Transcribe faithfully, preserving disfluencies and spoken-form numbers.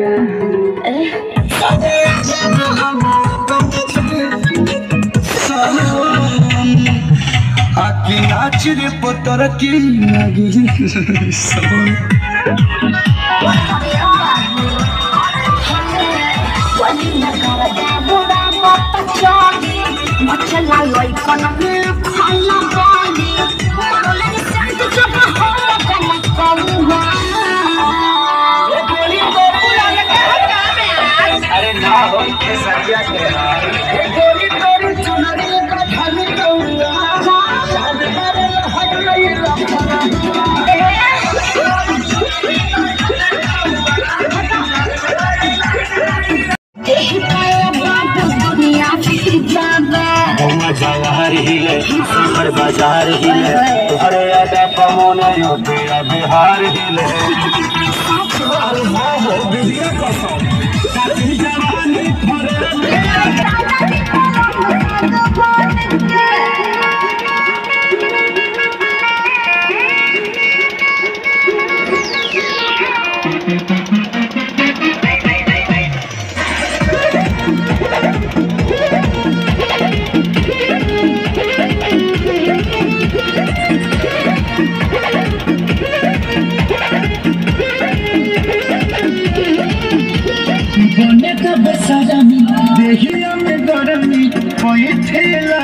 आकी नाच रे पुत्र की लगी अरे ना हो के सरिया के गोरी तोरी चुनरी बधनी कौआ चांद करे हट गई रखना देख पाया बाबू दुनिया की जागा ओमा जवाहर हिले हर बाजार हिले तोहरे अदा पमोने यूपीया बिहार हिले हो बिटिया कसम काटी जवानी देहिया में गरमी कोई ठेला